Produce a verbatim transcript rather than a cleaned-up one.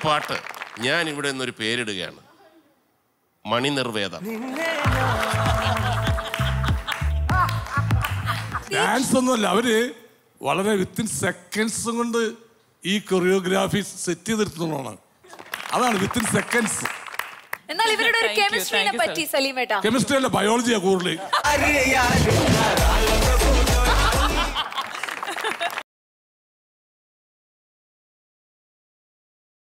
പാട്ട് ഞാൻ ഇവിടെ നിന്നൊരു പേരിടുകയാണ്. മണിനിർവേദം. ഡാൻസ് ഒന്നുമല്ല, അവര് വളരെ വിത്തിൻ സെക്കൻഡ്സ് കൊണ്ട് ഈ കൊറിയോഗ്രാഫി സെറ്റ് ചെയ്തെടുത്തോളാണ്. അതാണ് വിത്തിൻ സെക്കൻഡ്സ്. എന്നാൽ ഇവരുടെ ഒരു കെമിസ്ട്രിനെ പറ്റി സലീമേട്ടാ. കെമിസ്ട്രി അല്ല, ബയോളജിയാ കൂടുതൽ.